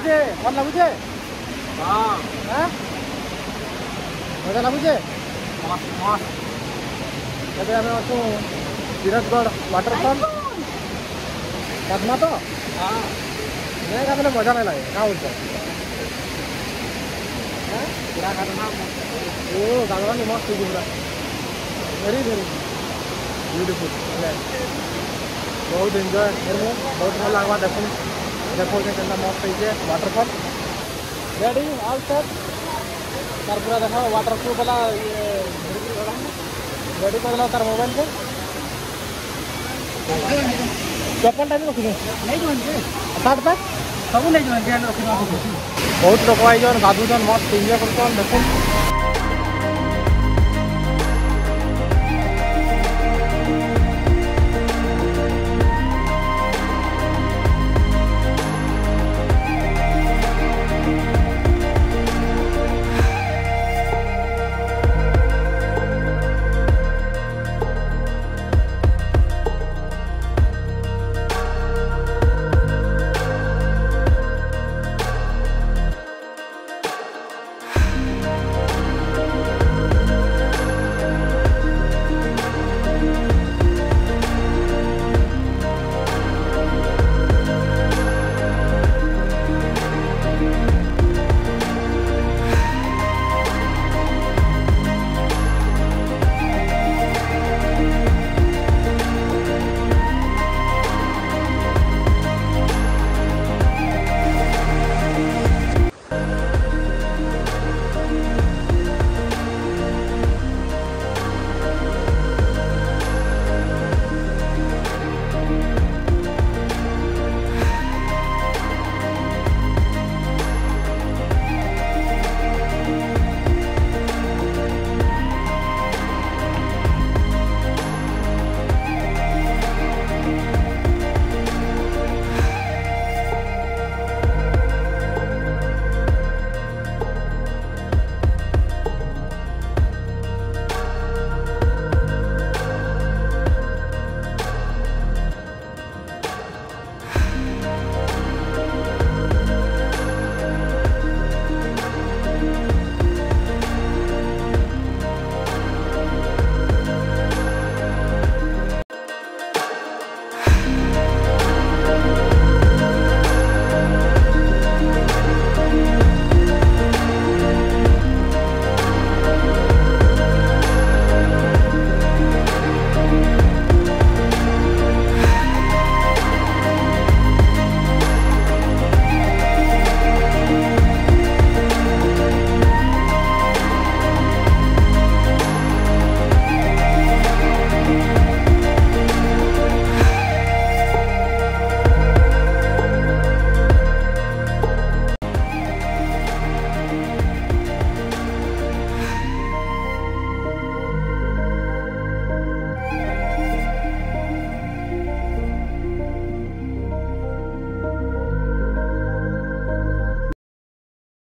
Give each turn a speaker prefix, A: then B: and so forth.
A: लाଗୁଛେ ଭଲ ଲାଗୁଛେ ମଜା ଲାଗୁଛେ ଏବେ ଆମେ ଅଛୁ तीरथ गढ़ वाटर फॉल गाधमा तो नहीं गाधने मजा नहीं लगे क्या बोलते ओ गाधवा नहीं मस्त पूरा वेरी वेरी ब्यूटीफुल बहुत एंजॉय करूँ बहुत भल लगवा देखो देखो के मस्त है वाटरफॉल रेडी ऑल सेट तार पूरा देखो वाटरप्रूफ वाला रेडी कर तार मोबाइल से चप्पल टाइम रखी सार्ट पैक सब नहीं रखी बहुत लोग आई गाधुन मस्त एंजॉय कर देखो